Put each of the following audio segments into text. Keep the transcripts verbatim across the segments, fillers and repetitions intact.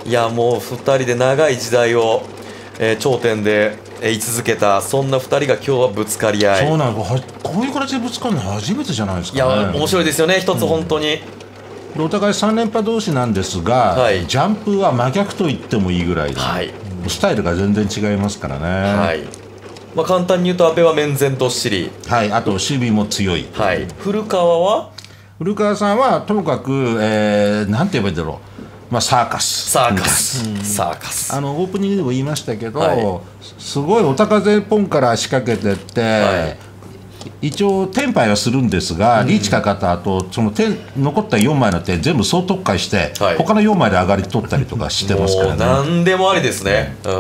いやもうふたりで長い時代を、えー、頂点で、えー、居続けた、そんなふたりが今日はぶつかり合い。 そうなんです。こういう形でぶつかるの初めてじゃないですかね。 いや面白いですよね、一つ本当に、 うん、お互いさん連覇同士なんですが、はい、ジャンプは真逆と言ってもいいぐらいで、はい、スタイルが全然違いますからね。はい、まあ、簡単に言うと阿部は面前どっしり、はい、あと守備も強い、はい、古川は古川さんはともかく、えー、なんて言えばいいんだろう、まあ、サーカスサーカス、うん、サーカス、あのオープニングでも言いましたけど、はい、すごいお高勢ポンから仕掛けてって、はい、一応テンパイはするんですが、うん、リーチかかった後その点残ったよんまいの点全部総特化して、はい、他のよんまいで上がり取ったりとかしてますからね。もう何でもありですね、うん。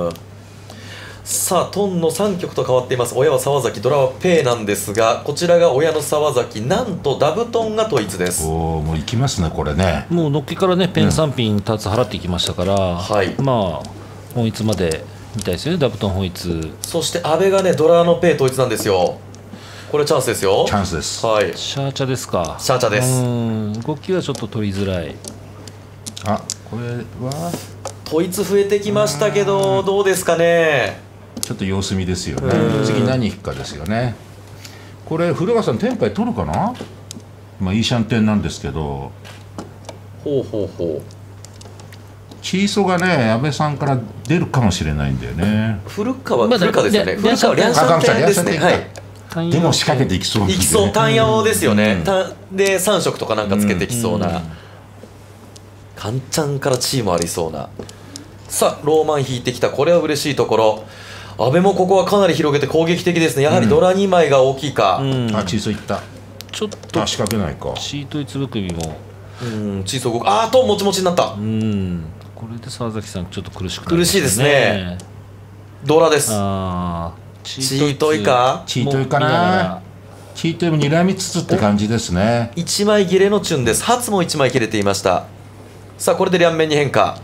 さあトンのさんきょくと変わっています。親は沢崎、ドラはペイなんですが、こちらが親の沢崎、なんとダブトンが統一です。おお、もういきますねこれね。もうのっけからねペンさんピンタツ払っていきましたから、うん、はい、まあ本一までみたいですよね、ダブトン本一。そして阿部がねドラのペイ統一なんですよ。これチャンスですよ。チャンスです。はい。シャーチャですか。シャーチャです。うん、動きはちょっと取りづらい。あ、これは統一増えてきましたけどどうですかね。ちょっと様子見ですよね。次何引くかですよね。これ古川さんテンパイ取るかな。まあいいシャンテンなんですけど。ほうほうほう。チーソがね阿部さんから出るかもしれないんだよね。古川古川ですよね。古川リャンシャンテンですね。はい。でも仕掛けていきそうなんで。いきそう、単ヤオですよね。でさん色とかなんかつけてきそうな。カンチャンからチームありそうな。さあローマン引いてきた。これは嬉しいところ。阿部もここはかなり広げて攻撃的ですね。やはりドラにまいが大きいか。うん、あ、チーソいった。ちょっと仕掛けないか。チートイツブクビも、うん、チーソ動く。あーともちもちになった。うん、これで沢崎さんちょっと苦しくなりますね。苦しいですね。ドラです。あチートイかチートイかな。チートイも睨みつつって感じですね。いちまい切れのチュンです。ハツもいちまい切れていました。さあこれで両面に変化。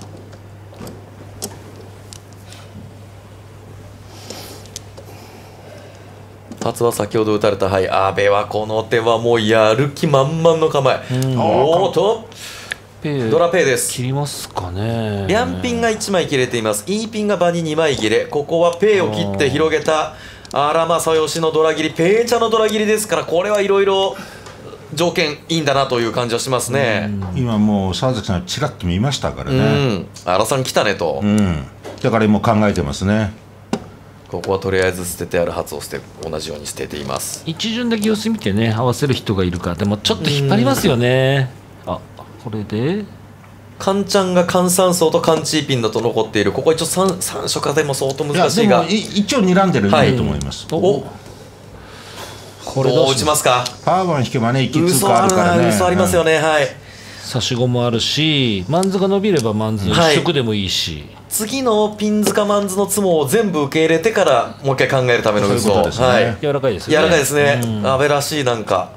ハツは先ほど打たれた。はい、阿部はこの手はもうやる気満々の構え。おおとドラペイです。切りますかね。リャンピンがいちまい切れています。イーピンが場ににまい切れ。ここはペイを切って広げた荒政義のドラ切り、ペイチャのドラ切りですから、これはいろいろ条件いいんだなという感じはしますね。今もう沢崎さんちらっと見ましたからね。荒さん来たねと、うん、だから今考えてますね。ここはとりあえず捨ててあるハツを捨て同じように捨てています。一巡だけ様子見てね合わせる人がいるか。でもちょっと引っ張りますよね。あ、これでカンチャンがカンサンソウとカンチーピンだと残っている。ここ一応 3, 3色化でも相当難しいが、い一応睨んでるんだと思います。はい、おこれどう打ちますか。パーワン引けばね一気通過あるからね。嘘ありますよね。うん、はい。差し子もあるし、マンズが伸びればマンズ一色でもいいし、はい、次のピンズかマンズのツモを全部受け入れてからもう一回考えるための嘘。はい、柔らかいですね。柔らかいですね。阿部らしいなんか。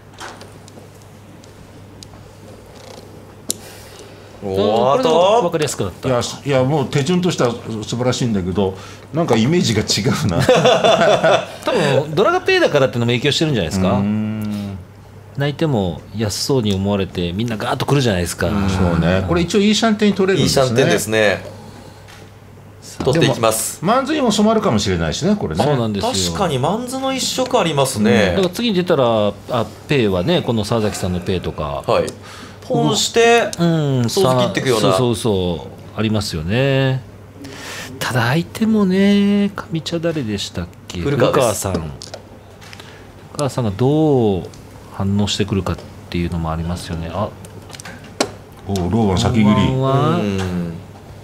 おーっと分かりやすくなった。いや、いやもう手順としては素晴らしいんだけど、なんかイメージが違うな。多分ドラがペイだからっていうのも影響してるんじゃないですか。泣いても安そうに思われてみんなガーッとくるじゃないですか。そうね。これ一応いいシャンテンに取れるんですね。いいシャンテンですね。取っていきます。マンズにも染まるかもしれないしね、これね。そうなんですよ。確かにマンズの一色ありますね。だから次に出たらあペイはね、この沢崎さんのペイとか、はい、ポンしてソース切っていくような、そうそうそうありますよね。ただ相手もね、上茶誰でしたっけ。古川さん。古川さんがどう反応してくるかっていうのもありますよね。あ、おローワン先切り。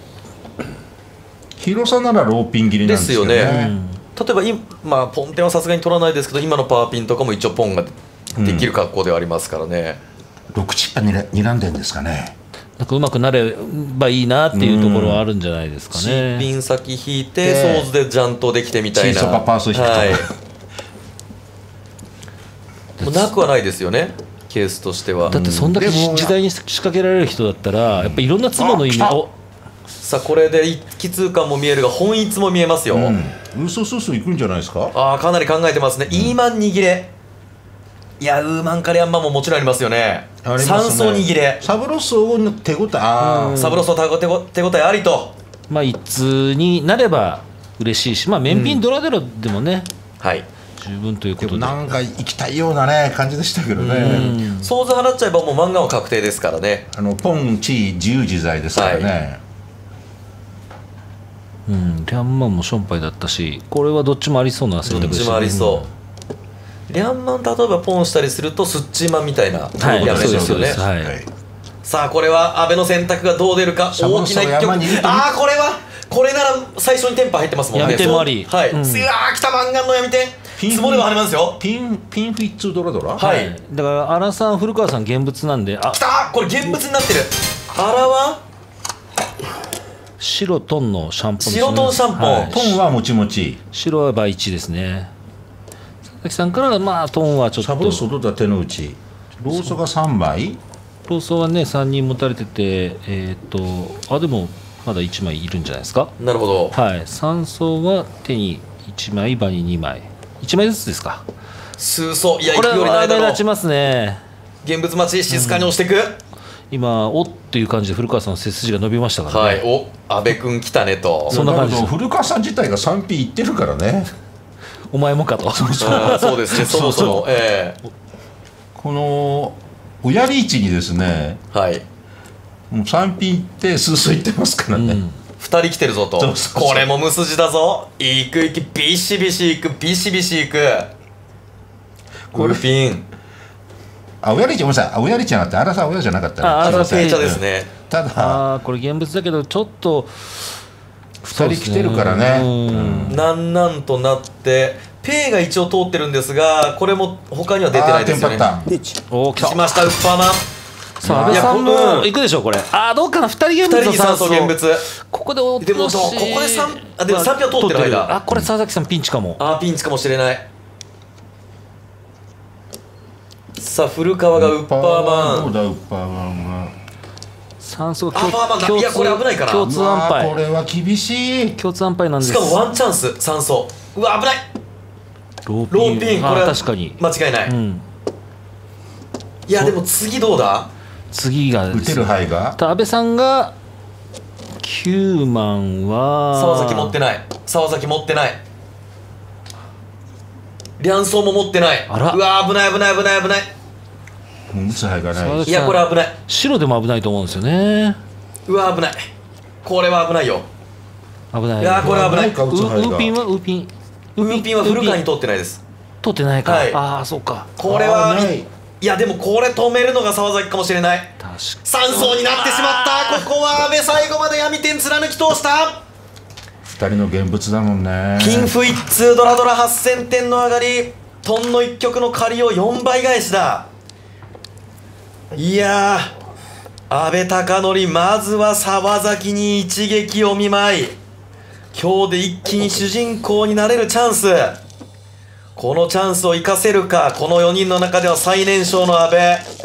広さならローピン切りなんですよね。例えば今、まあ、ポンテンはさすがに取らないですけど、今のパワーピンとかも一応ポンができる格好ではありますからね。ろくチッパにらんでんですかね。なんかうまくなればいいなっていうところはあるんじゃないですかね。チッピン先引いてソーズでジャントできてみたいな。チーソかパーソ引くと、はいもうなくはないですよね、ケースとしては。だってそんだけ時代に仕掛けられる人だったらやっぱりいろんなツモの意味を。さあこれで一気通貫も見えるが本一も見えますよ。うん、嘘そうそういくんじゃないですか。ああかなり考えてますね。うん、イーマン握れいや、ウーマンカリアンマンももちろんありますよね。三層握れ。 サブロッソの手応え、ああ、サブロッソ手応手応えありと。 まあ一通になれば嬉しいし、まあメンピンドラデロでもね、 うん、はい、 十分ということで。 なんか行きたいようなね感じでしたけどね。 想像払っちゃえばもう漫画は確定ですからね。 あのポンチー自由自在ですからね。はい、 うん、リャンマンもションパイだったし、これはどっちもありそうな選択でしたね。どっちもありそう。リャンマン例えばポンしたりするとスッチーマンみたいなやめですよね。さあこれは阿部の選択がどう出るか。大きな一曲。ああこれはこれなら最初にテンパ入ってますもんね。 闇天もあり。 はい。うわー来たマンガンの闇天。積もれば跳ねますよ。 ピンピンフィッツドラドラ。 はい。だから荒さん古川さん現物なんで。 あ来たこれ現物になってる。荒は白トンのシャンポンですね。 白トンシャンポン。 トンはもちもち。 白は倍一ですね。佐々木さんからまあトンはちょっと。 サブロッソどうだ手の内。ローソがさんまい。 ローソはねさんにん持たれてて、えっとあでもまだいちまいいるんじゃないですか。 なるほど。 はい。さん層は手にいちまい、場ににまい、いちまいずつですか。 数層。いやこれは目勢いないだろう。 立ちますね。 現物待ち静かに押していく。 今おっていう感じで古川さんの背筋が伸びましたからね。 はい。お阿部君来たねと。 そんな感じです。古川さん自体が さんピー いってるからね。 お前もかと。 そうですね。そもそも、えー、 この親リーチにですね、 はい、 もう さんピー いって数数いってますからね、うん、 ふたり来てるぞと。そうそうそう、これも無筋だぞ。いくいくビシビシいくビシビシいく。ウルピン。 あ、親リーチ、ごめんなさい、親リーチじゃなかった、荒さ親じゃなかったね。 あ、荒さペーチャですね。 ただあこれ現物だけどちょっとふたり来てるからね。 うん、なんなんとなってペイが一応通ってるんですが、これも他には出てないですよね。 お来ましたウッパーマン。 さあ阿部さんも行くでしょこれ。あどうかな、ふたり現物のさん層現物。 ここで落とし。 でもここでさんあでもさんピは通ってる間。 あこれ佐々木さんピンチかも。 あピンチかもしれない。さあ古川がウッパーマン。 どうだウッパーマンが。 酸素共通。いやこれ危ないから。 共通安牌。 これは厳しい。 共通安牌なんです。 しかもワンチャンス酸素。うわ危ない。 ローピンこれは確かに間違いない。うん、いやでも次どうだ。 次が打てる範囲が。 阿部さんがきゅうまんは沢崎持ってない。沢崎持ってない。両層も持ってない。 あらうわ危ない危ない危ない危ない。 もう打つ範囲がない。 いやこれ危ない。 白でも危ないと思うんですよね。 うわ危ない。これは危ないよ。 危ない。 いやこれは危ない。ウーピンはウーピンウーピンは古川に通ってないです。 通ってないか。 はい、 ああそうか。 これはいやでもこれ止めるのが沢崎かもしれない。さん層になってしまった。ここは阿部最後まで闇天貫き通した。 ふたりの現物だもんね。 ピンフイッツドラドラはっせんてんの上がり。トンのいっ局の借りをよんばい返しだ。いやー阿部貴則まずは沢崎に一撃お見舞い。今日で一気に主人公になれるチャンス。このチャンスを生かせるか。このよにんの中では最年少の阿部。